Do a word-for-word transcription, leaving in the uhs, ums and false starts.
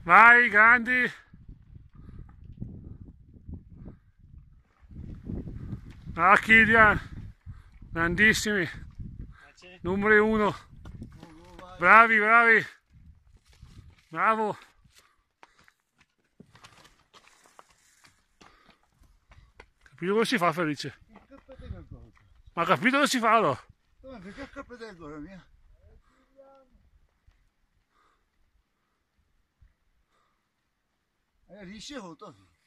Vai, grandi! Ah, Kilian! Grandissimi! Numero uno! Bravi, bravi! Bravo! Capito come si fa, Felice? Ma capito come si fa allora? Perché il cappello la mia? Eh, riesci a